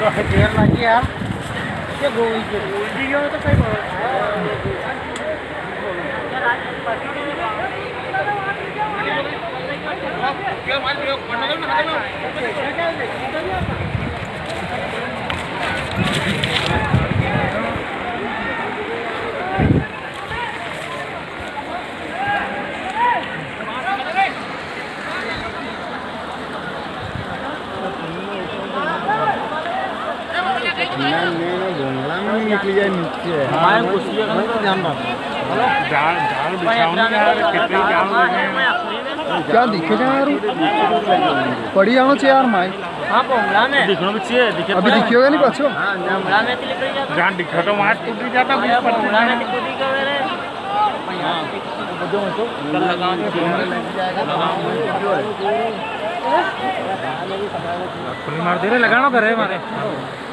देर लगी यार ये गोल जी तो सही बोल निकली जाए नीचे क्या दिखे यार पड़ी आना चाहिए यार माई दिखना भी चाहिए अभी दिखेगा नहीं पाछो जहाँ दिखा तो वहाँ टूट जाता मार दे रहे लगाना करे हमारे